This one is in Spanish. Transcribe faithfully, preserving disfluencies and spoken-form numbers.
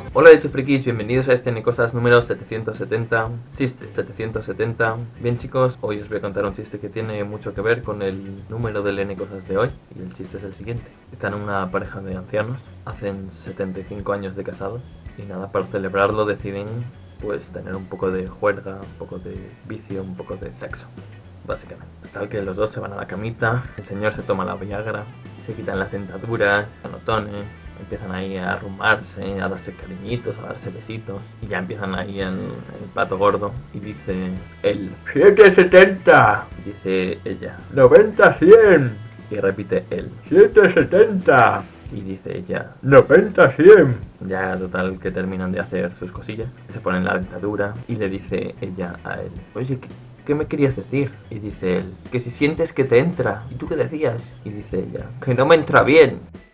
Hola de frikis, bienvenidos a este Necosas número setecientos setenta, chiste setecientos setenta. Bien chicos, hoy os voy a contar un chiste que tiene mucho que ver con el número del Necosas de hoy. Y el chiste es el siguiente: están una pareja de ancianos, hacen setenta y cinco años de casados, y nada, para celebrarlo deciden pues tener un poco de juerga, un poco de vicio, un poco de sexo, básicamente. Tal que los dos se van a la camita, el señor se toma la Viagra, se quitan las dentaduras, anotones, empiezan ahí a arrumarse, a darse cariñitos, a darse besitos, y ya empiezan ahí en el plato gordo, y dice él, siete setenta, dice ella, noventa cien, y repite él, siete setenta, y dice ella, noventa cien. Ya total que terminan de hacer sus cosillas, se ponen la dentadura, y le dice ella a él, oye, ¿qué, ¿qué me querías decir? Y dice él, que si sientes que te entra. ¿Y tú qué decías? Y dice ella, que no me entra bien.